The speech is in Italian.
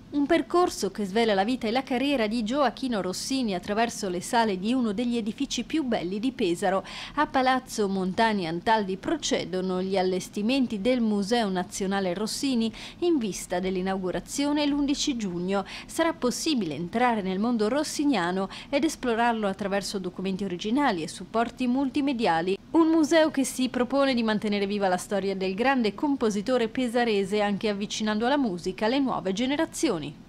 Un percorso che svela la vita e la carriera di Gioachino Rossini attraverso le sale di uno degli edifici più belli di Pesaro. A Palazzo Montani Antaldi procedono gli allestimenti del Museo Nazionale Rossini in vista dell'inaugurazione l'11 giugno. Sarà possibile entrare nel mondo rossiniano ed esplorarlo attraverso documenti originali e supporti multimediali. Un museo che si propone di mantenere viva la storia del grande compositore pesarese, anche avvicinando alla musica le nuove generazioni.